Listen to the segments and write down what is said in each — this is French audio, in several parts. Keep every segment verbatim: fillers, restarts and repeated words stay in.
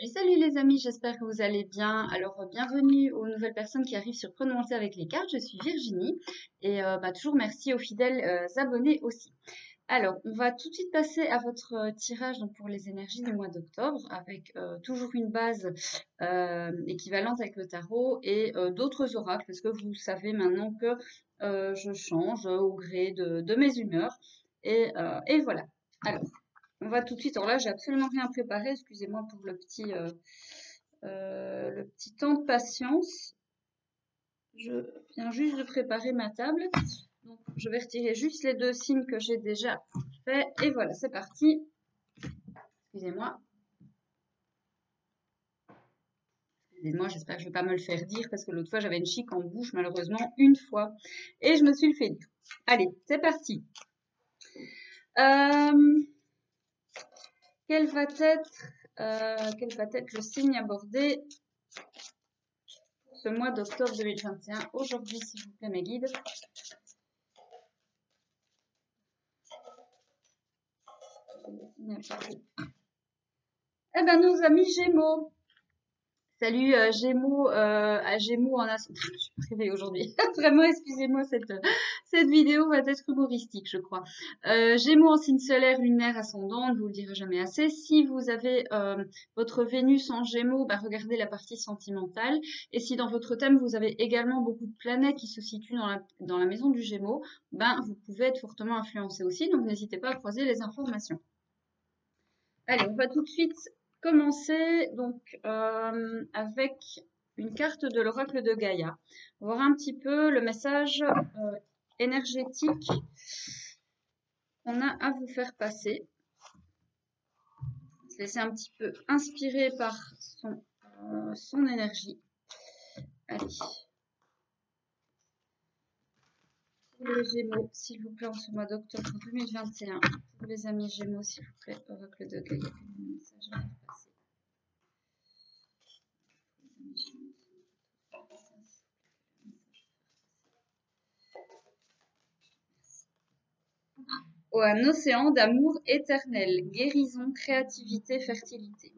Salut, salut les amis, j'espère que vous allez bien. Alors, euh, bienvenue aux nouvelles personnes qui arrivent sur Prenons le thé avec les cartes. Je suis Virginie et euh, bah, toujours merci aux fidèles euh, abonnés aussi. Alors, on va tout de suite passer à votre euh, tirage donc, pour les énergies du mois d'octobre avec euh, toujours une base euh, équivalente avec le tarot et euh, d'autres oracles parce que vous savez maintenant que euh, je change au gré de, de mes humeurs. Et, euh, et voilà. Alors, on va tout de suite. Alors là, j'ai absolument rien préparé. Excusez-moi pour le petit, euh, euh, le petit temps de patience. Je viens juste de préparer ma table. Donc, je vais retirer juste les deux signes que j'ai déjà fait. Et voilà, c'est parti. Excusez-moi. Excusez-moi, j'espère que je ne vais pas me le faire dire parce que l'autre fois, j'avais une chic en bouche, malheureusement, une fois. Et je me suis le fait dire. Allez, c'est parti. Euh, quel va être, euh, quel va être le signe abordé ce mois d'octobre deux mille vingt et un. Aujourd'hui, s'il vous plaît, mes guides. Eh ben, nos amis Gémeaux. Salut euh, Gémeaux, euh, à Gémeaux en ascendant. Je suis privée aujourd'hui. Vraiment, excusez-moi, cette, cette vidéo va être humoristique, je crois. Euh, Gémeaux en signe solaire, lunaire, ascendant, je vous le dirai jamais assez. Si vous avez euh, votre Vénus en Gémeaux, bah, regardez la partie sentimentale. Et si dans votre thème, vous avez également beaucoup de planètes qui se situent dans la, dans la maison du Gémeaux, ben, vous pouvez être fortement influencé aussi. Donc, n'hésitez pas à croiser les informations. Allez, on va tout de suite commencer donc euh, avec une carte de l'oracle de Gaïa. On va voir un petit peu le message euh, énergétique qu'on a à vous faire passer. On va se laisser un petit peu inspirer par son, euh, son énergie. Allez. Pour les Gémeaux, s'il vous plaît, en ce mois d'octobre deux mille vingt et un. Pour les amis Gémeaux, s'il vous plaît, oracle de Gaïa. Quel message à faire passer? Oh, un océan d'amour éternel, guérison, créativité, fertilité.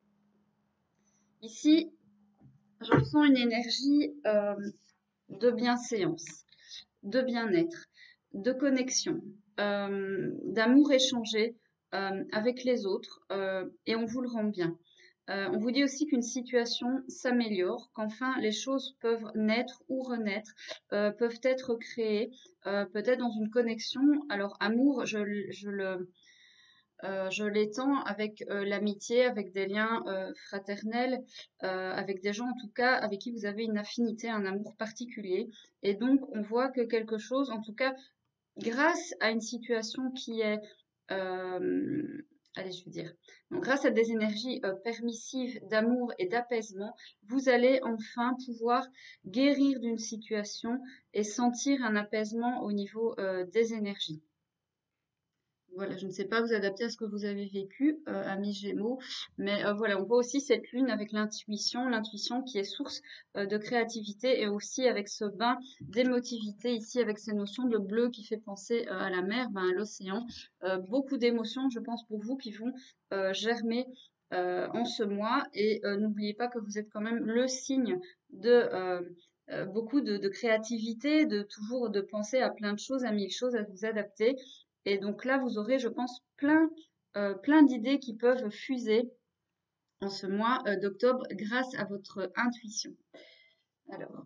Ici, je ressens une énergie euh, de bienséance, de bien-être, de connexion, euh, d'amour échangé euh, avec les autres euh, et on vous le rend bien. Euh, on vous dit aussi qu'une situation s'améliore, qu'enfin les choses peuvent naître ou renaître, euh, peuvent être créées, euh, peut-être dans une connexion. Alors amour, je, je le, euh, je l'étends avec euh, l'amitié, avec des liens euh, fraternels, euh, avec des gens en tout cas avec qui vous avez une affinité, un amour particulier. Et donc on voit que quelque chose, en tout cas grâce à une situation qui est euh, allez, je veux dire, donc grâce à des énergies euh, permissives d'amour et d'apaisement, vous allez enfin pouvoir guérir d'une situation et sentir un apaisement au niveau euh, des énergies. Voilà, je ne sais pas vous adapter à ce que vous avez vécu, euh, amis Gémeaux, mais euh, voilà, on voit aussi cette lune avec l'intuition, l'intuition qui est source euh, de créativité et aussi avec ce bain d'émotivité ici, avec ces notions de bleu qui fait penser euh, à la mer, ben, à l'océan. Euh, beaucoup d'émotions, je pense, pour vous qui vont euh, germer euh, en ce mois. Et euh, n'oubliez pas que vous êtes quand même le signe de euh, euh, beaucoup de, de créativité, de toujours de penser à plein de choses, à mille choses, à vous adapter. Et donc là, vous aurez, je pense, plein, euh, plein d'idées qui peuvent fuser en ce mois euh, d'octobre grâce à votre intuition. Alors,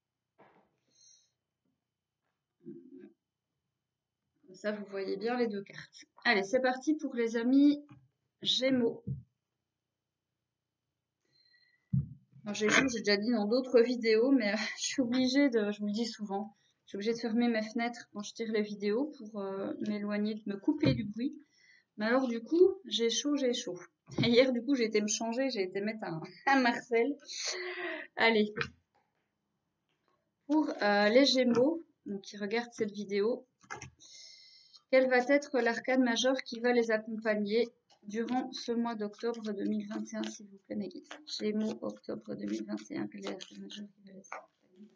comme ça, vous voyez bien les deux cartes. Allez, c'est parti pour les amis Gémeaux. J'ai j'ai déjà dit dans d'autres vidéos, mais euh, je suis obligée de, je vous le dis souvent, je suis obligée de fermer mes fenêtres quand je tire les vidéos pour euh, m'éloigner, de me couper du bruit. Mais alors du coup, j'ai chaud, j'ai chaud. Et hier, du coup, j'ai été me changer, j'ai été mettre un, un Marcel. Allez, pour euh, les Gémeaux, donc, qui regardent cette vidéo, quel va être l'arcane majeur qui va les accompagner durant ce mois d'octobre deux mille vingt et un, s'il vous plaît, mes guides. Gémeaux, octobre deux mille vingt et un, quel est l'arcane majeur qui va les accompagner?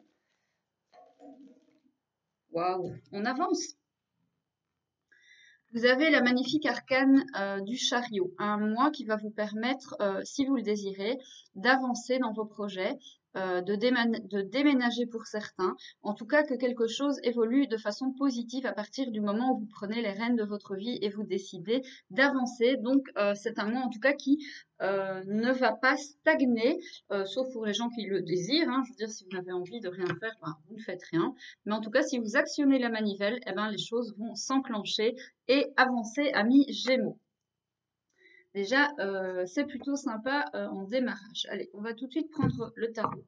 Waouh, on avance. Vous avez la magnifique arcane euh, du chariot, un mois qui va vous permettre, euh, si vous le désirez, d'avancer dans vos projets, euh, de, de déménager pour certains, en tout cas que quelque chose évolue de façon positive à partir du moment où vous prenez les rênes de votre vie et vous décidez d'avancer. Donc euh, c'est un mois en tout cas qui euh, ne va pas stagner, euh, sauf pour les gens qui le désirent. Hein. Je veux dire, si vous avez envie de rien faire, ben, vous ne faites rien. Mais en tout cas, si vous actionnez la manivelle, eh ben, les choses vont s'enclencher et avancer, amis Gémeaux. Déjà, euh, c'est plutôt sympa euh, en démarrage. Allez, on va tout de suite prendre le tarot.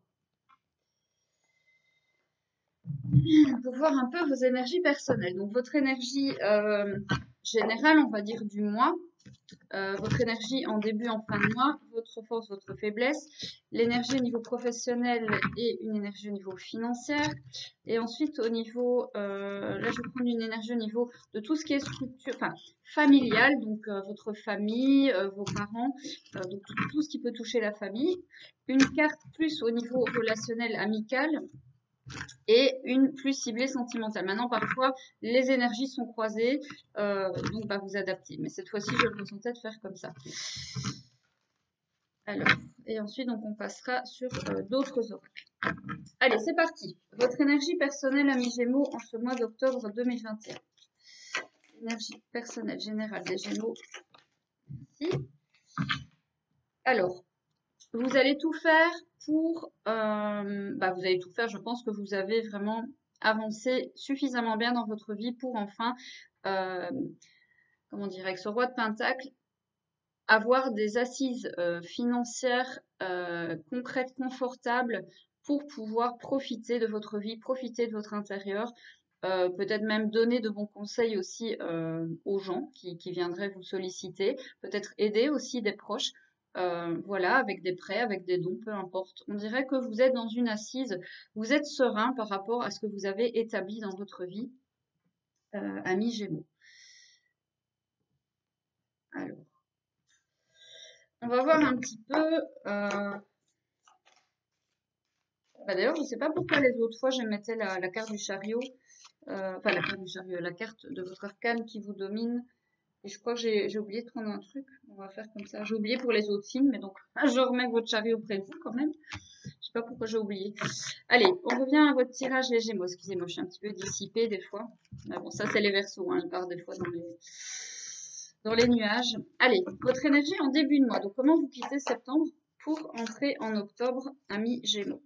Pour voir un peu vos énergies personnelles. Donc, votre énergie euh, générale, on va dire du mois. Euh, votre énergie en début, en fin de mois, votre force, votre faiblesse, l'énergie au niveau professionnel et une énergie au niveau financier. Et ensuite, au niveau, euh, là je vais prendre une énergie au niveau de tout ce qui est structure, enfin familial, donc euh, votre famille, euh, vos parents, euh, donc tout, tout ce qui peut toucher la famille. Une carte plus au niveau relationnel, amical. Et une plus ciblée sentimentale. Maintenant, parfois, les énergies sont croisées, euh, donc bah, vous adaptez. Mais cette fois-ci, je me sentais de faire comme ça. Alors, et ensuite, donc, on passera sur euh, d'autres oracles. Allez, c'est parti. Votre énergie personnelle, amis Gémeaux, en ce mois d'octobre deux mille vingt et un. Énergie personnelle générale des Gémeaux. Ici. Alors, vous allez tout faire pour... Euh, bah, vous allez tout faire, je pense que vous avez vraiment avancé suffisamment bien dans votre vie pour enfin, euh, comment dire, avec ce roi de Pentacle, avoir des assises euh, financières euh, concrètes, confortables, pour pouvoir profiter de votre vie, profiter de votre intérieur, euh, peut-être même donner de bons conseils aussi euh, aux gens qui, qui viendraient vous solliciter, peut-être aider aussi des proches. Euh, voilà, avec des prêts, avec des dons, peu importe. On dirait que vous êtes dans une assise, vous êtes serein par rapport à ce que vous avez établi dans votre vie, euh, amis Gémeaux. Alors, on va voir un petit peu... Euh... Bah, d'ailleurs, je ne sais pas pourquoi les autres fois, je mettais la, la carte du chariot, euh, enfin la carte du chariot, la carte de votre arcane qui vous domine. Et je crois que j'ai oublié de prendre un truc. On va faire comme ça. J'ai oublié pour les autres signes, mais donc je remets votre chariot auprès de vous quand même. Je sais pas pourquoi j'ai oublié. Allez, on revient à votre tirage les Gémeaux. Excusez-moi, je suis un petit peu dissipée des fois. Mais bon, ça c'est les Verseaux, hein. Je pars des fois dans les, dans les nuages. Allez, votre énergie en début de mois. Donc comment vous quittez septembre pour entrer en octobre, amis Gémeaux.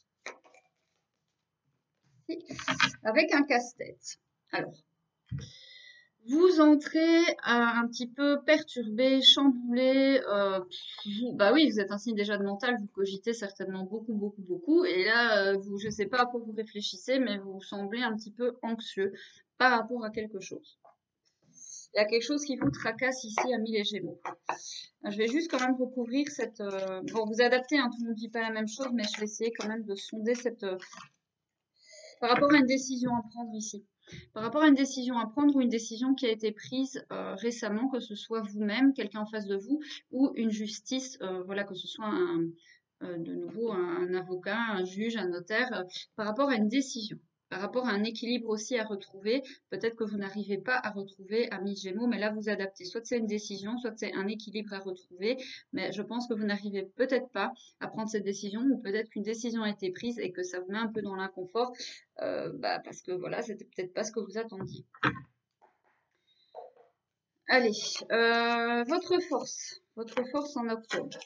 Avec un casse-tête. Alors, vous entrez un petit peu perturbé, chamboulé. Euh, bah oui, vous êtes un signe déjà de mental, vous cogitez certainement beaucoup, beaucoup, beaucoup. Et là, vous, je ne sais pas à quoi vous réfléchissez, mais vous semblez un petit peu anxieux par rapport à quelque chose. Il y a quelque chose qui vous tracasse ici, amis les Gémeaux. Je vais juste quand même recouvrir cette... Euh, bon, vous adaptez, hein, tout le monde ne dit pas la même chose, mais je vais essayer quand même de sonder cette... Euh, par rapport à une décision à prendre ici. Par rapport à une décision à prendre ou une décision qui a été prise euh, récemment, que ce soit vous-même, quelqu'un en face de vous, ou une justice, euh, voilà, que ce soit un, euh, de nouveau un, un avocat, un juge, un notaire, euh, par rapport à une décision, par rapport à un équilibre aussi à retrouver. Peut-être que vous n'arrivez pas à retrouver, amis Gémeaux, mais là vous adaptez. Soit c'est une décision, soit c'est un équilibre à retrouver, mais je pense que vous n'arrivez peut-être pas à prendre cette décision, ou peut-être qu'une décision a été prise et que ça vous met un peu dans l'inconfort, euh, bah, parce que voilà, c'était peut-être pas ce que vous attendiez. Allez, euh, votre force, votre force en octobre.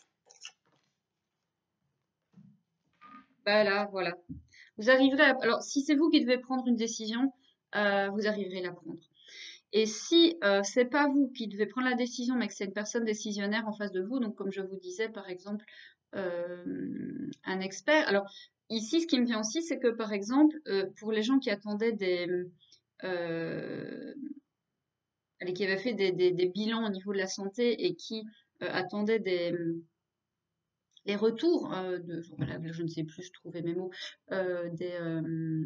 Bah là, voilà. Vous arriverez à... Alors, si c'est vous qui devez prendre une décision, euh, vous arriverez à la prendre. Et si euh, c'est pas vous qui devez prendre la décision, mais que c'est une personne décisionnaire en face de vous, donc comme je vous disais, par exemple, euh, un expert. Alors, ici, ce qui me vient aussi, c'est que, par exemple, euh, pour les gens qui attendaient des... Euh, qui avaient fait des, des, des bilans au niveau de la santé et qui euh, attendaient des... les retours euh, de... Voilà, je ne sais plus, je trouvais mes mots. Euh, des... Euh,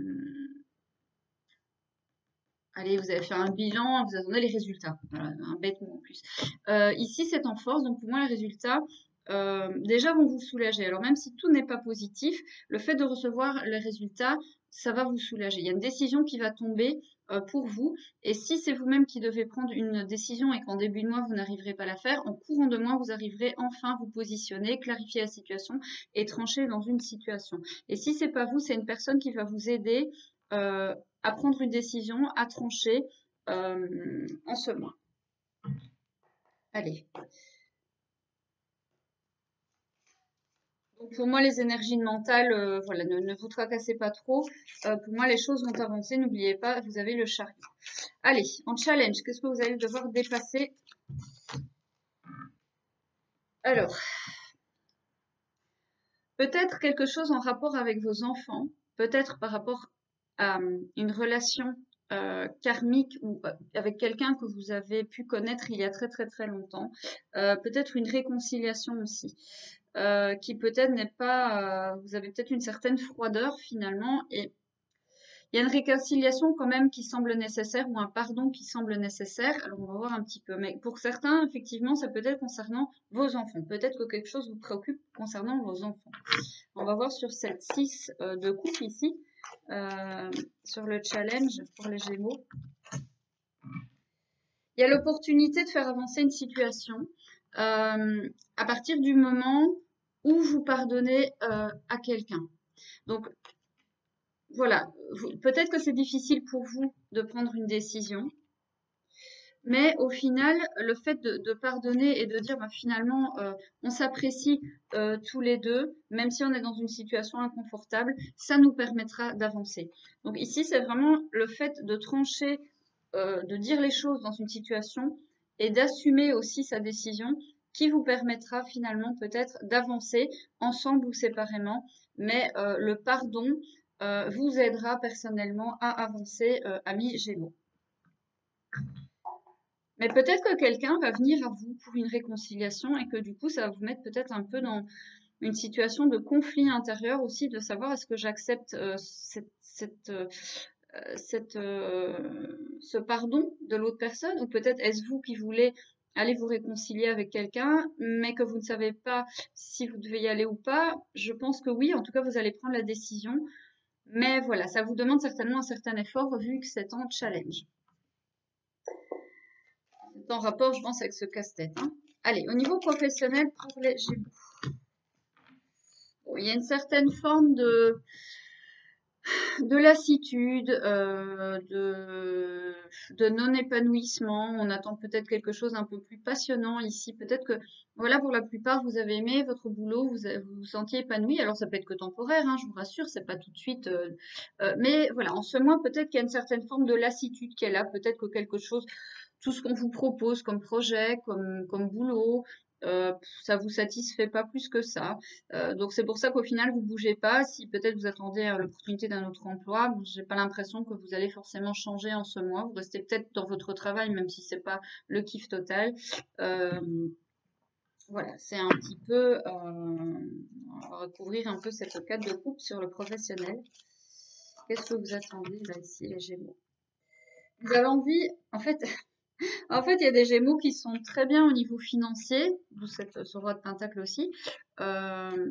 Allez, vous avez fait un bilan, vous attendez les résultats. Voilà, un bête mot en plus. Euh, ici, c'est en force, donc pour moi, les résultats, euh, déjà, vont vous soulager. Alors, même si tout n'est pas positif, le fait de recevoir les résultats, ça va vous soulager. Il y a une décision qui va tomber euh, pour vous. Et si c'est vous-même qui devez prendre une décision et qu'en début de mois, vous n'arriverez pas à la faire, en courant de mois, vous arriverez enfin à vous positionner, clarifier la situation et trancher dans une situation. Et si c'est pas vous, c'est une personne qui va vous aider euh, à prendre une décision, à trancher euh, en ce mois. Allez. Donc pour moi, les énergies mentales, euh, voilà, ne, ne vous tracassez pas trop. Euh, pour moi, les choses vont avancer. N'oubliez pas, vous avez le chariot. Allez, en challenge, qu'est-ce que vous allez devoir dépasser? Alors, peut-être quelque chose en rapport avec vos enfants, peut-être par rapport à euh, une relation euh, karmique ou euh, avec quelqu'un que vous avez pu connaître il y a très très très longtemps, euh, peut-être une réconciliation aussi, euh, qui peut-être n'est pas, euh, vous avez peut-être une certaine froideur finalement, et il y a une réconciliation quand même qui semble nécessaire ou un pardon qui semble nécessaire. Alors on va voir un petit peu. Mais pour certains, effectivement, ça peut être concernant vos enfants. Peut-être que quelque chose vous préoccupe concernant vos enfants. On va voir sur cette six euh, de coupe ici, euh, sur le challenge pour les Gémeaux. Il y a l'opportunité de faire avancer une situation euh, à partir du moment où vous pardonnez euh, à quelqu'un. Donc, voilà, peut-être que c'est difficile pour vous de prendre une décision, mais au final, le fait de, de pardonner et de dire bah, finalement euh, on s'apprécie euh, tous les deux, même si on est dans une situation inconfortable, ça nous permettra d'avancer. Donc ici, c'est vraiment le fait de trancher, euh, de dire les choses dans une situation et d'assumer aussi sa décision qui vous permettra finalement peut-être d'avancer ensemble ou séparément, mais euh, le pardon euh, vous aidera personnellement à avancer, euh, amis Gémeaux. Mais peut-être que quelqu'un va venir à vous pour une réconciliation et que du coup, ça va vous mettre peut-être un peu dans une situation de conflit intérieur aussi, de savoir est-ce que j'accepte euh, cette, cette, euh, cette, euh, ce pardon de l'autre personne, ou peut-être est-ce vous qui voulez aller vous réconcilier avec quelqu'un, mais que vous ne savez pas si vous devez y aller ou pas. Je pense que oui, en tout cas, vous allez prendre la décision. Mais voilà, ça vous demande certainement un certain effort vu que c'est en challenge. C'est en rapport, je pense, avec ce casse-tête. Hein. Allez, au niveau professionnel, pour les Gémeaux. Bon, il y a une certaine forme de, de lassitude, euh, de, de non-épanouissement. On attend peut-être quelque chose un peu plus passionnant ici. Peut-être que, voilà, pour la plupart, vous avez aimé votre boulot, vous vous, vous sentiez épanoui. Alors, ça peut être que temporaire, hein, je vous rassure, c'est pas tout de suite. Euh, euh, mais voilà, en ce mois, peut-être qu'il y a une certaine forme de lassitude qui est là. Peut-être que quelque chose, tout ce qu'on vous propose comme projet, comme, comme boulot, euh, ça vous satisfait pas plus que ça. Euh, donc c'est pour ça qu'au final vous bougez pas. Si peut-être vous attendez à l'opportunité d'un autre emploi, bon, j'ai pas l'impression que vous allez forcément changer en ce mois. Vous restez peut-être dans votre travail, même si c'est pas le kiff total. Euh, voilà, c'est un petit peu, euh, on va recouvrir un peu cette cadre de coupe sur le professionnel. Qu'est-ce que vous attendez là ici, les Gémeaux? Vous avez envie, en fait. En fait, il y a des Gémeaux qui sont très bien au niveau financier, d'où cette ce roi de Pentacle aussi. Euh,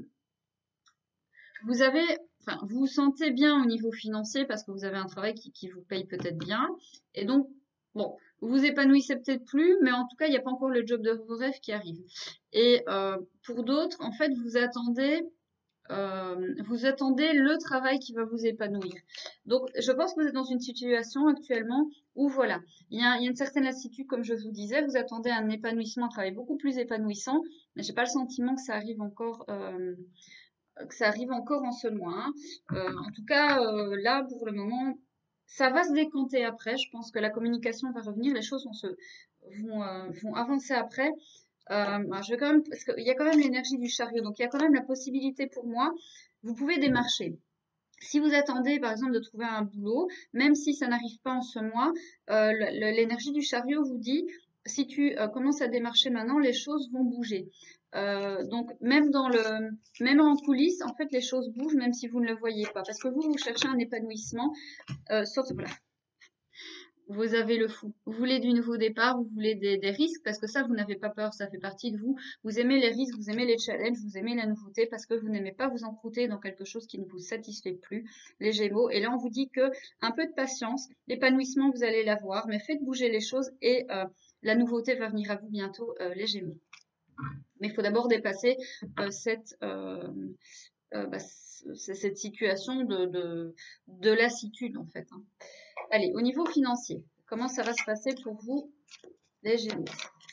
vous avez, enfin, vous vous sentez bien au niveau financier parce que vous avez un travail qui, qui vous paye peut-être bien. Et donc, bon, vous vous épanouissez peut-être plus, mais en tout cas, il n'y a pas encore le job de vos rêves qui arrive. Et euh, pour d'autres, en fait, vous attendez euh, vous attendez le travail qui va vous épanouir. Donc, je pense que vous êtes dans une situation actuellement où, voilà, il y a, il y a une certaine lassitude, comme je vous disais, vous attendez un épanouissement, un travail beaucoup plus épanouissant, mais j'ai pas le sentiment que ça arrive encore, euh, que ça arrive encore en ce mois. Hein. Euh, en tout cas, euh, là, pour le moment, ça va se décanter après. Je pense que la communication va revenir, les choses vont se, vont, euh, vont avancer après. Euh, je vais quand même, parce qu'il y a quand même l'énergie du chariot, donc il y a quand même la possibilité pour moi, vous pouvez démarcher. Si vous attendez, par exemple, de trouver un boulot, même si ça n'arrive pas en ce mois, euh, l'énergie du chariot vous dit, si tu euh, commences à démarcher maintenant, les choses vont bouger. Euh, donc même dans le, même en coulisses, en fait, les choses bougent, même si vous ne le voyez pas, parce que vous, vous cherchez un épanouissement. Euh, sauf, voilà. vous avez le fou. Vous voulez du nouveau départ, vous voulez des, des risques, parce que ça, vous n'avez pas peur, ça fait partie de vous. Vous aimez les risques, vous aimez les challenges, vous aimez la nouveauté, parce que vous n'aimez pas vous encrouter dans quelque chose qui ne vous satisfait plus, les Gémeaux. Et là, on vous dit que un peu de patience, l'épanouissement, vous allez l'avoir, mais faites bouger les choses et euh, la nouveauté va venir à vous bientôt, euh, les Gémeaux. Mais il faut d'abord dépasser euh, cette... Euh, euh, bah, cette situation de, de, de lassitude, en fait. Hein. Allez, au niveau financier, comment ça va se passer pour vous, les Gémeaux?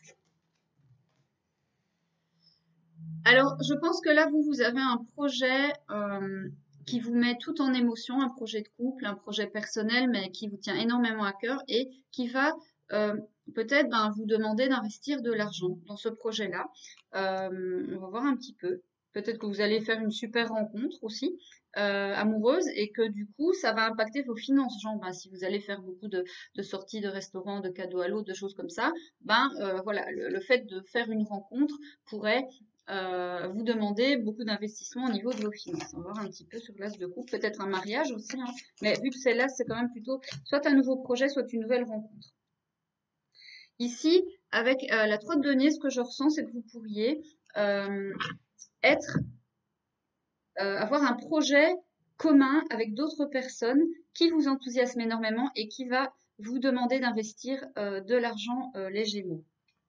Alors, je pense que là, vous, vous avez un projet euh, qui vous met tout en émotion, un projet de couple, un projet personnel, mais qui vous tient énormément à cœur et qui va euh, peut-être ben, vous demander d'investir de l'argent dans ce projet-là. Euh, on va voir un petit peu. Peut-être que vous allez faire une super rencontre aussi euh, amoureuse et que du coup, ça va impacter vos finances. Genre, ben, si vous allez faire beaucoup de, de sorties de restaurants, de cadeaux à l'eau, de choses comme ça, ben euh, voilà, le, le fait de faire une rencontre pourrait euh, vous demander beaucoup d'investissement au niveau de vos finances. On va voir un petit peu sur l'as de coupe, peut-être un mariage aussi, hein. Mais vu que c'est là, c'est quand même plutôt soit un nouveau projet, soit une nouvelle rencontre. Ici, avec euh, la trois de denier, ce que je ressens, c'est que vous pourriez euh, être, euh, avoir un projet commun avec d'autres personnes qui vous enthousiasment énormément et qui va vous demander d'investir euh, de l'argent, euh, les Gémeaux.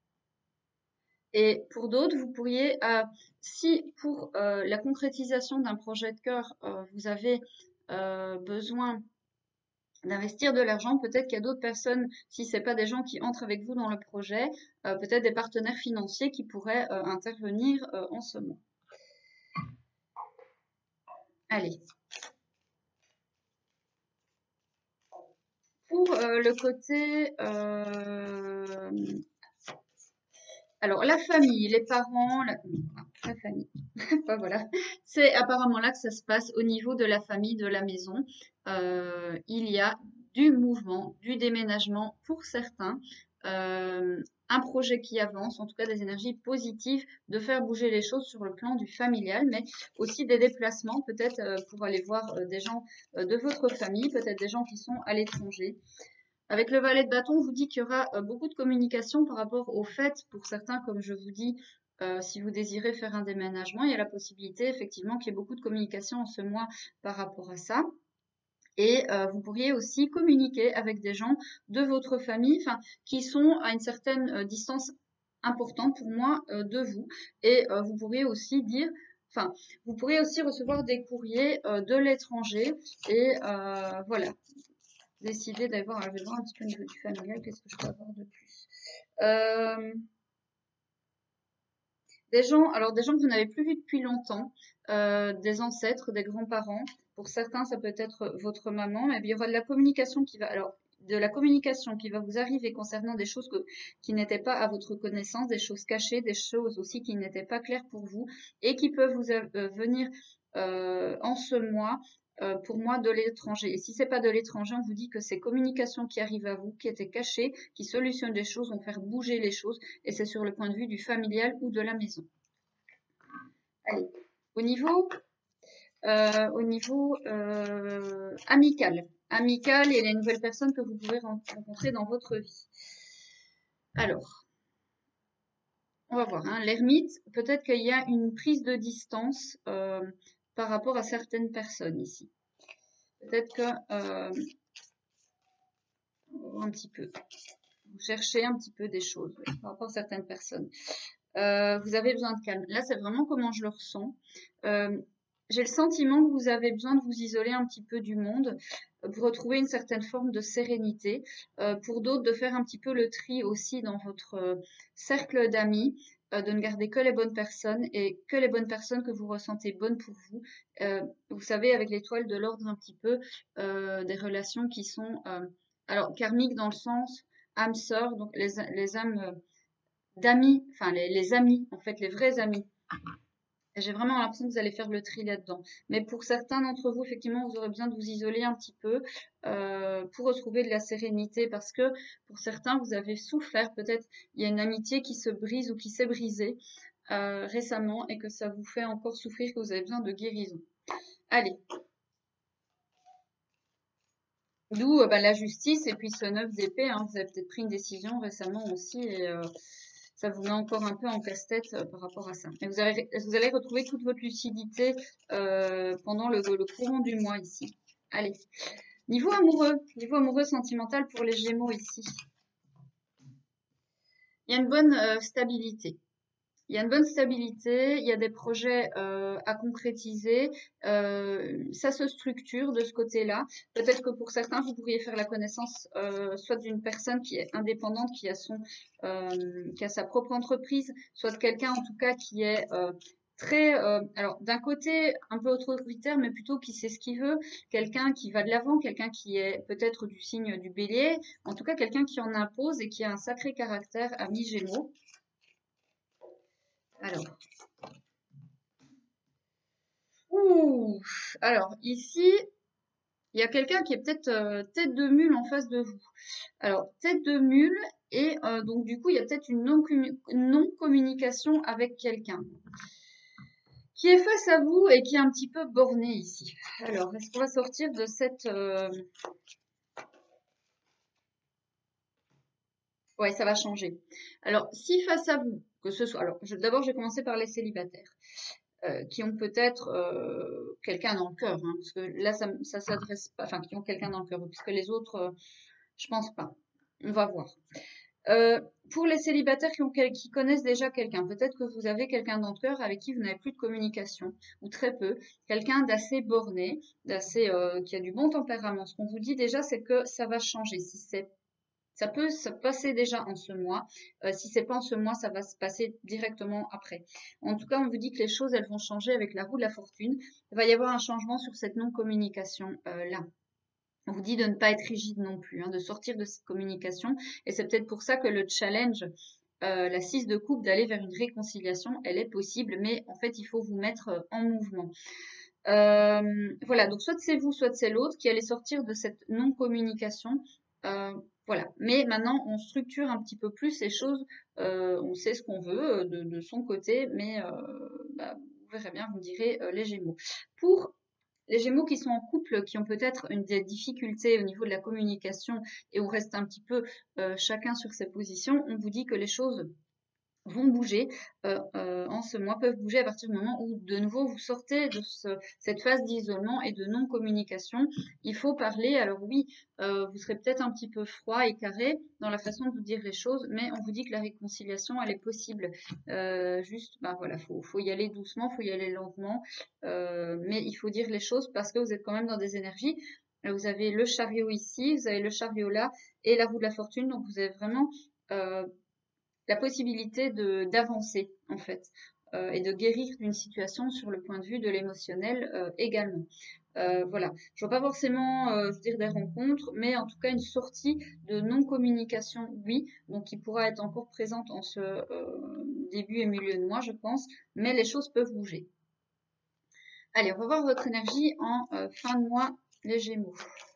Et pour d'autres, vous pourriez, euh, si pour euh, la concrétisation d'un projet de cœur, euh, vous avez euh, besoin d'investir de l'argent, peut-être qu'il y a d'autres personnes, si ce n'est pas des gens qui entrent avec vous dans le projet, euh, peut-être des partenaires financiers qui pourraient euh, intervenir euh, en ce moment. Allez. Pour euh, le côté... Euh, alors, la famille, les parents, la, la famille, enfin, voilà, c'est apparemment là que ça se passe au niveau de la famille, de la maison. Euh, il y a du mouvement, du déménagement pour certains, euh, un projet qui avance, en tout cas des énergies positives, de faire bouger les choses sur le plan du familial, mais aussi des déplacements, peut-être euh, pour aller voir euh, des gens euh, de votre famille, peut-être des gens qui sont à l'étranger. Avec le valet de bâton, on vous dit qu'il y aura euh, beaucoup de communication par rapport au fait, pour certains, comme je vous dis, euh, si vous désirez faire un déménagement, il y a la possibilité effectivement qu'il y ait beaucoup de communication en ce mois par rapport à ça. Et euh, vous pourriez aussi communiquer avec des gens de votre famille, enfin, qui sont à une certaine euh, distance importante pour moi euh, de vous. Et euh, vous pourriez aussi dire, enfin, vous pourriez aussi recevoir des courriers euh, de l'étranger. Et euh, voilà, décider d'avoir, je vais voir un petit peu au niveau du familial, qu'est-ce que je peux avoir de plus. Euh, des gens, alors des gens que vous n'avez plus vus depuis longtemps, euh, des ancêtres, des grands-parents. Pour certains, ça peut être votre maman, mais il y aura de la communication qui va, alors de la communication qui va vous arriver concernant des choses que, qui n'étaient pas à votre connaissance, des choses cachées, des choses aussi qui n'étaient pas claires pour vous et qui peuvent vous euh, venir euh, en ce mois. Euh, pour moi, de l'étranger. Et si c'est pas de l'étranger, on vous dit que ces communications qui arrivent à vous, qui étaient cachées, qui solutionnent des choses, vont faire bouger les choses. Et c'est sur le point de vue du familial ou de la maison. Allez, au niveau, euh, au niveau euh, amical. Amical et les nouvelles personnes que vous pouvez rencontrer dans votre vie. Alors, on va voir. Hein, l'ermite, peut-être qu'il y a une prise de distance euh, par rapport à certaines personnes ici. Peut-être que... Euh, un petit peu. Vous cherchez un petit peu des choses oui, par rapport à certaines personnes. Euh, vous avez besoin de calme. Là, c'est vraiment comment je le ressens. Euh, j'ai le sentiment que vous avez besoin de vous isoler un petit peu du monde pour retrouver une certaine forme de sérénité. Euh, pour d'autres, de faire un petit peu le tri aussi dans votre euh, cercle d'amis, euh, de ne garder que les bonnes personnes et que les bonnes personnes que vous ressentez bonnes pour vous. Euh, vous savez, avec l'étoile de l'ordre un petit peu, euh, des relations qui sont, euh, alors, karmiques dans le sens âme sœur, donc les, les âmes... Euh, d'amis, enfin les, les amis, en fait, les vrais amis. J'ai vraiment l'impression que vous allez faire le tri là-dedans. Mais pour certains d'entre vous, effectivement, vous aurez besoin de vous isoler un petit peu euh, pour retrouver de la sérénité parce que pour certains, vous avez souffert. Peut-être il y a une amitié qui se brise ou qui s'est brisée euh, récemment et que ça vous fait encore souffrir, que vous avez besoin de guérison. Allez. D'où euh, bah, la justice et puis ce neuf d'épée. Hein. Vous avez peut-être pris une décision récemment aussi et euh, ça vous met encore un peu en casse-tête euh, par rapport à ça. Et vous, avez, vous allez retrouver toute votre lucidité euh, pendant le, le courant du mois ici. Allez. Niveau amoureux, niveau amoureux sentimental pour les Gémeaux ici. Il y a une bonne euh, stabilité. Il y a une bonne stabilité, il y a des projets euh, à concrétiser, euh, ça se structure de ce côté-là. Peut-être que pour certains, vous pourriez faire la connaissance euh, soit d'une personne qui est indépendante, qui a son, euh, qui a sa propre entreprise, soit de quelqu'un en tout cas qui est euh, très, euh, alors d'un côté un peu autoritaire, mais plutôt qui sait ce qu'il veut, quelqu'un qui va de l'avant, quelqu'un qui est peut-être du signe du Bélier, en tout cas quelqu'un qui en impose et qui a un sacré caractère à mi-Gémeaux. Alors. Ouh, alors ici, il y a quelqu'un qui est peut-être euh, tête de mule en face de vous. Alors, tête de mule, et euh, donc du coup, il y a peut-être une non-communication avec quelqu'un qui est face à vous et qui est un petit peu borné ici. Alors, est-ce qu'on va sortir de cette... Euh... Ouais, ça va changer. Alors, si face à vous, que ce soit... Alors, d'abord, je vais commencer par les célibataires. Euh, qui ont peut-être euh, quelqu'un dans le cœur, hein, parce que là, ça, ça s'adresse pas, enfin, qui ont quelqu'un dans le cœur, puisque les autres, euh, je pense pas. On va voir. Euh, pour les célibataires qui, ont, qui connaissent déjà quelqu'un, peut-être que vous avez quelqu'un dans le cœur avec qui vous n'avez plus de communication, ou très peu, quelqu'un d'assez borné, d'assez euh, qui a du bon tempérament. Ce qu'on vous dit déjà, c'est que ça va changer. Si c'est Ça peut se passer déjà en ce mois. Euh, si c'est pas en ce mois, ça va se passer directement après. En tout cas, on vous dit que les choses, elles vont changer avec la roue de la fortune. Il va y avoir un changement sur cette non-communication euh, là. On vous dit de ne pas être rigide non plus, hein, de sortir de cette communication. Et c'est peut-être pour ça que le challenge, euh, la six de coupe, d'aller vers une réconciliation, elle est possible, mais en fait, il faut vous mettre euh, en mouvement. Euh, voilà, donc soit c'est vous, soit c'est l'autre qui allait sortir de cette non-communication. Euh, voilà, mais maintenant on structure un petit peu plus les choses, euh, on sait ce qu'on veut euh, de, de son côté, mais euh, bah, vous verrez bien, vous me direz euh, les Gémeaux. Pour les Gémeaux qui sont en couple, qui ont peut-être une des difficultés au niveau de la communication et où reste un petit peu euh, chacun sur ses positions, on vous dit que les choses vont bouger euh, euh, en ce mois, peuvent bouger à partir du moment où de nouveau vous sortez de ce, cette phase d'isolement et de non-communication. Il faut parler. Alors oui, euh, vous serez peut-être un petit peu froid et carré dans la façon de vous dire les choses, mais on vous dit que la réconciliation, elle est possible. Euh, juste, ben voilà, faut, faut y aller doucement, faut y aller lentement, euh, mais il faut dire les choses parce que vous êtes quand même dans des énergies. Vous avez le chariot ici, vous avez le chariot là et la roue de la fortune, donc vous avez vraiment euh, la possibilité de d'avancer en fait euh, et de guérir d'une situation sur le point de vue de l'émotionnel euh, également. Euh, voilà, je vois pas forcément euh, dire des rencontres, mais en tout cas une sortie de non-communication, oui, donc qui pourra être encore présente en ce euh, début et milieu de mois, je pense, mais les choses peuvent bouger. Allez, on va voir votre énergie en euh, fin de mois, les Gémeaux.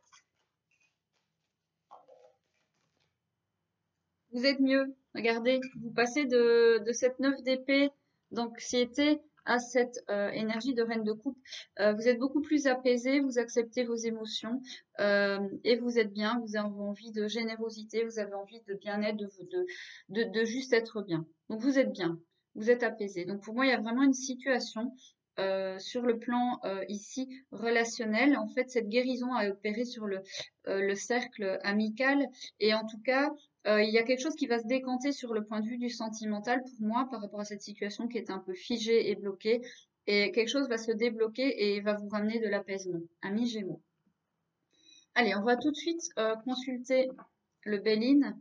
Vous êtes mieux. Regardez, vous passez de, de cette neuf d'épée d'anxiété à cette euh, énergie de reine de coupe. Euh, vous êtes beaucoup plus apaisé, vous acceptez vos émotions euh, et vous êtes bien. Vous avez envie de générosité, vous avez envie de bien-être, de, de, de, de juste être bien. Donc vous êtes bien, vous êtes apaisé. Donc pour moi, il y a vraiment une situation euh, sur le plan euh, ici relationnel. En fait, cette guérison a opéré sur le, euh, le cercle amical et en tout cas, euh, il y a quelque chose qui va se décanter sur le point de vue du sentimental pour moi par rapport à cette situation qui est un peu figée et bloquée. Et quelque chose va se débloquer et va vous ramener de l'apaisement. Amis Gémeaux. Allez, on va tout de suite euh, consulter le Béline.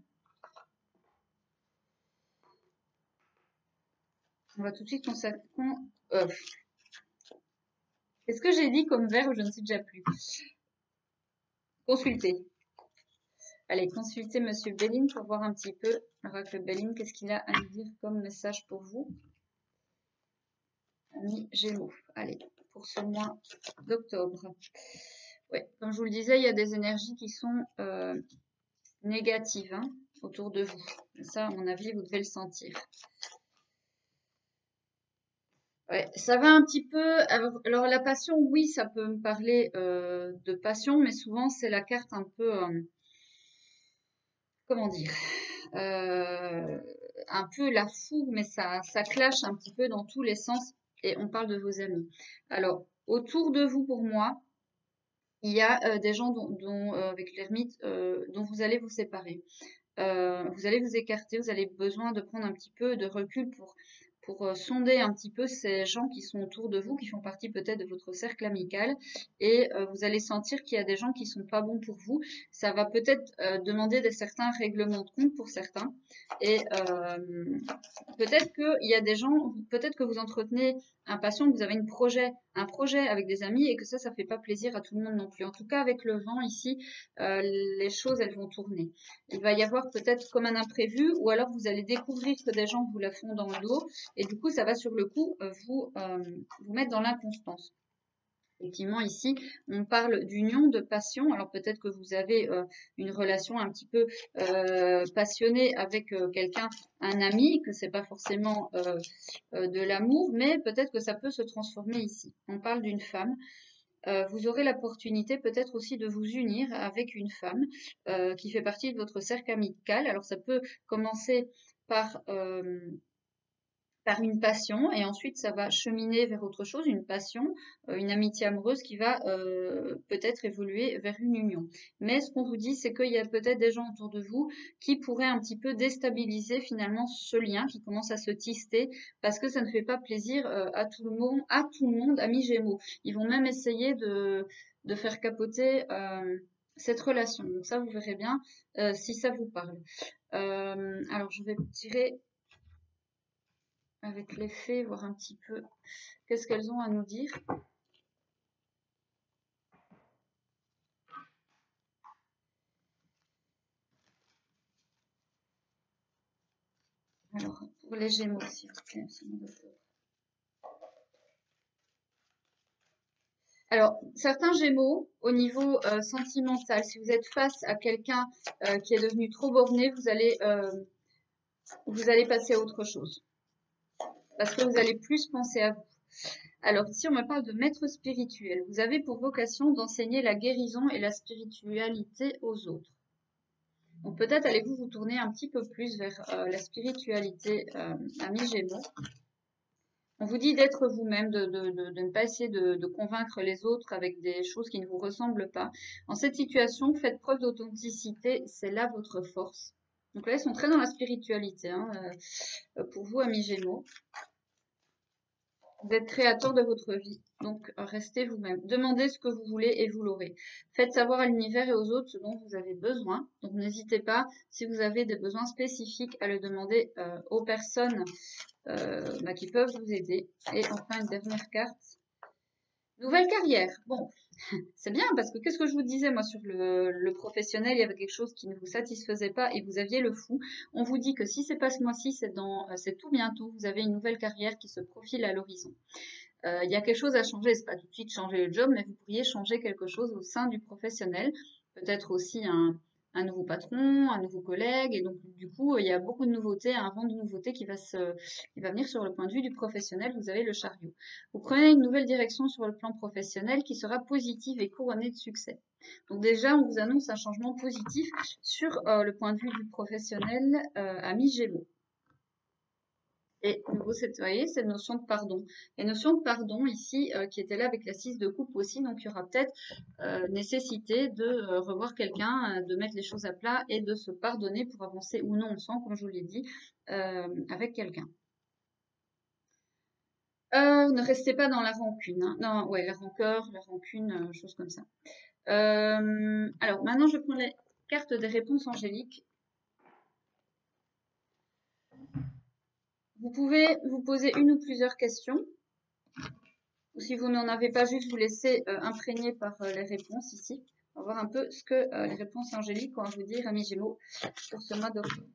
On va tout de suite consacrer... Euh, Qu'est-ce que j'ai dit comme verbe? Je ne sais déjà plus. Consulter. Allez, consultez Monsieur Béline pour voir un petit peu, l'oracle Béline, qu'est-ce qu'il a à nous dire comme message pour vous. Amis Gémeaux. Allez, pour ce mois d'octobre. Ouais, comme je vous le disais, il y a des énergies qui sont euh, négatives hein, autour de vous. Et ça, à mon avis, vous devez le sentir. Ouais, ça va un petit peu. Alors, alors la passion, oui, ça peut me parler euh, de passion, mais souvent c'est la carte un peu, euh, comment dire, euh, un peu la fougue, mais ça, ça clash un petit peu dans tous les sens. Et on parle de vos amis. Alors, autour de vous, pour moi, il y a euh, des gens dont, dont, euh, avec l'ermite, euh, dont vous allez vous séparer. Euh, vous allez vous écarter, vous avez besoin de prendre un petit peu de recul pour, pour euh, sonder un petit peu ces gens qui sont autour de vous, qui font partie peut-être de votre cercle amical, et euh, vous allez sentir qu'il y a des gens qui sont pas bons pour vous. Ça va peut-être euh, demander des certains règlements de compte pour certains, et euh, peut-être qu'il y a des gens, peut-être que vous entretenez un passion, que vous avez une projet, un projet avec des amis, et que ça, ça fait pas plaisir à tout le monde non plus. En tout cas, avec le vent ici, euh, les choses, elles vont tourner. Il va y avoir peut-être comme un imprévu, ou alors vous allez découvrir que des gens vous la font dans le dos, et du coup, ça va sur le coup euh, vous, euh, vous mettre dans l'inconstance. Effectivement, ici, on parle d'union, de passion. Alors peut-être que vous avez euh, une relation un petit peu euh, passionnée avec euh, quelqu'un, un ami, que c'est pas forcément euh, euh, de l'amour, mais peut-être que ça peut se transformer ici. On parle d'une femme. Euh, vous aurez l'opportunité peut-être aussi de vous unir avec une femme euh, qui fait partie de votre cercle amical. Alors ça peut commencer par euh, par une passion et ensuite ça va cheminer vers autre chose, une passion, euh, une amitié amoureuse qui va euh, peut-être évoluer vers une union. Mais ce qu'on vous dit, c'est qu'il y a peut-être des gens autour de vous qui pourraient un petit peu déstabiliser finalement ce lien qui commence à se tister parce que ça ne fait pas plaisir euh, à tout le monde, à tout le monde, amis Gémeaux. Ils vont même essayer de, de faire capoter euh, cette relation. Donc ça, vous verrez bien euh, si ça vous parle. Euh, alors je vais tirer avec les fées, voir un petit peu qu'est-ce qu'elles ont à nous dire. Alors, pour les Gémeaux, s'il vous plaît. Alors, certains Gémeaux, au niveau euh, sentimental, si vous êtes face à quelqu'un euh, qui est devenu trop borné, vous allez, euh, vous allez passer à autre chose. Parce que vous allez plus penser à vous. Alors, si on me parle de maître spirituel, vous avez pour vocation d'enseigner la guérison et la spiritualité aux autres. Donc peut-être allez-vous vous tourner un petit peu plus vers euh, la spiritualité, euh, amis Gémeaux. On vous dit d'être vous-même, de, de, de, de ne pas essayer de, de convaincre les autres avec des choses qui ne vous ressemblent pas. En cette situation, faites preuve d'authenticité, c'est là votre force. Donc là, ils sont très dans la spiritualité, hein, euh, pour vous, amis Gémeaux. Vous êtes créateur de votre vie, donc restez vous-même. Demandez ce que vous voulez et vous l'aurez. Faites savoir à l'univers et aux autres ce dont vous avez besoin. Donc n'hésitez pas, si vous avez des besoins spécifiques, à le demander euh, aux personnes euh, bah, qui peuvent vous aider. Et enfin, une dernière carte. Nouvelle carrière. Bon, c'est bien parce que qu'est-ce que je vous disais moi sur le, le professionnel, il y avait quelque chose qui ne vous satisfaisait pas et vous aviez le fou. On vous dit que si c'est pas ce mois-ci, c'est dans, c'est tout bientôt. Vous avez une nouvelle carrière qui se profile à l'horizon. Euh, il y a quelque chose à changer. C'est pas tout de suite changer le job, mais vous pourriez changer quelque chose au sein du professionnel. Peut-être aussi un, un nouveau patron, un nouveau collègue. Et donc du coup, il y a beaucoup de nouveautés, un vent de nouveautés qui va se, qui va venir sur le point de vue du professionnel. Vous avez le chariot. Vous prenez une nouvelle direction sur le plan professionnel qui sera positive et couronnée de succès. Donc déjà, on vous annonce un changement positif sur euh, le point de vue du professionnel euh, à mi-Gémeaux. Et vous voyez, cette notion de pardon. La notion de pardon ici, euh, qui était là avec la six de coupe aussi, donc il y aura peut-être euh, nécessité de euh, revoir quelqu'un, euh, de mettre les choses à plat et de se pardonner pour avancer ou non ensemble, comme je vous l'ai dit, euh, avec quelqu'un. Euh, ne restez pas dans la rancune. Hein. Non, ouais, la rancœur, la rancune, euh, choses comme ça. Euh, alors maintenant, je prends les cartes des réponses angéliques. Vous pouvez vous poser une ou plusieurs questions. Ou si vous n'en avez pas, juste vous laissez euh, imprégner par euh, les réponses ici. On va voir un peu ce que euh, les réponses angéliques ont à vous dire, amis Gémeaux, pour ce mois d'octobre.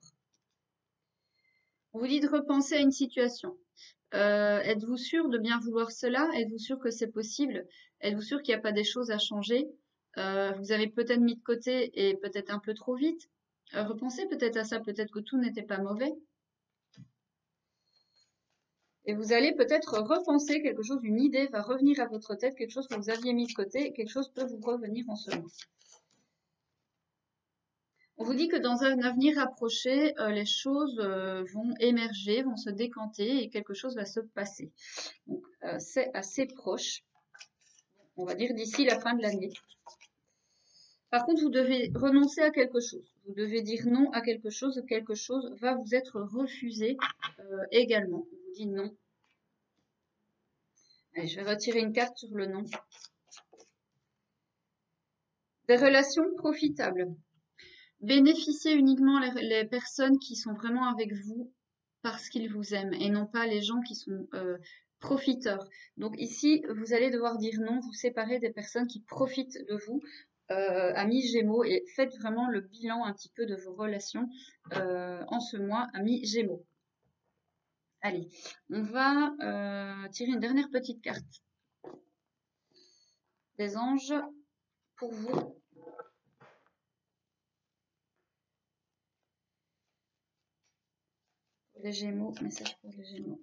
On vous dit de repenser à une situation. Euh, êtes-vous sûr de bien vouloir cela? Êtes-vous sûr que c'est possible? Êtes-vous sûr qu'il n'y a pas des choses à changer? euh, Vous avez peut-être mis de côté et peut-être un peu trop vite. Euh, repensez peut-être à ça, peut-être que tout n'était pas mauvais. Et vous allez peut-être repenser quelque chose, une idée va revenir à votre tête, quelque chose que vous aviez mis de côté, et quelque chose peut vous revenir en ce mois. On vous dit que dans un avenir approché, euh, les choses euh, vont émerger, vont se décanter et quelque chose va se passer. Donc, euh, c'est assez proche, on va dire d'ici la fin de l'année. Par contre, vous devez renoncer à quelque chose. Vous devez dire non à quelque chose. Quelque chose va vous être refusé euh, également. On vous dit non. Allez, je vais retirer une carte sur le non. Des relations profitables. Bénéficiez uniquement les, les personnes qui sont vraiment avec vous parce qu'ils vous aiment et non pas les gens qui sont euh, profiteurs. Donc ici, vous allez devoir dire non, vous séparer des personnes qui profitent de vous, euh, amis Gémeaux, et faites vraiment le bilan un petit peu de vos relations euh, en ce mois, amis Gémeaux. Allez, on va euh, tirer une dernière petite carte des anges pour vous. Les Gémeaux, message pour les Gémeaux.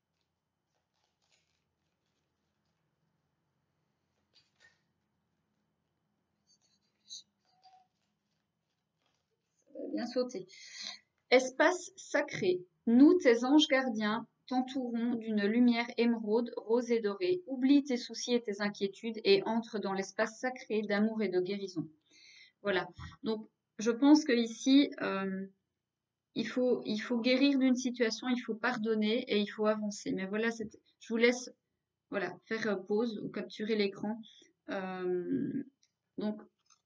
Ça va bien sauter. Espace sacré. Nous, tes anges gardiens, t'entourons d'une lumière émeraude, rose et dorée. Oublie tes soucis et tes inquiétudes et entre dans l'espace sacré d'amour et de guérison. Voilà. Donc, je pense que ici, euh, il faut, il faut guérir d'une situation, il faut pardonner et il faut avancer. Mais voilà, je vous laisse voilà, faire pause ou capturer l'écran. Euh, donc,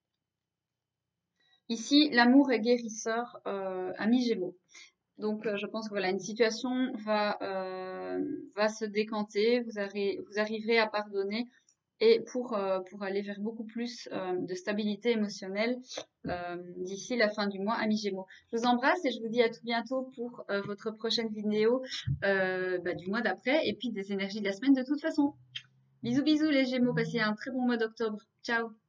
ici, l'amour est guérisseur, euh, ami Gémeaux. Donc, euh, je pense que voilà, une situation va, euh, va se décanter, vous, arri vous arriverez à pardonner et pour, euh, pour aller vers beaucoup plus euh, de stabilité émotionnelle euh, d'ici la fin du mois, amis Gémeaux. Je vous embrasse et je vous dis à tout bientôt pour euh, votre prochaine vidéo euh, bah, du mois d'après et puis des énergies de la semaine de toute façon. Bisous bisous les Gémeaux, passez un très bon mois d'octobre. Ciao!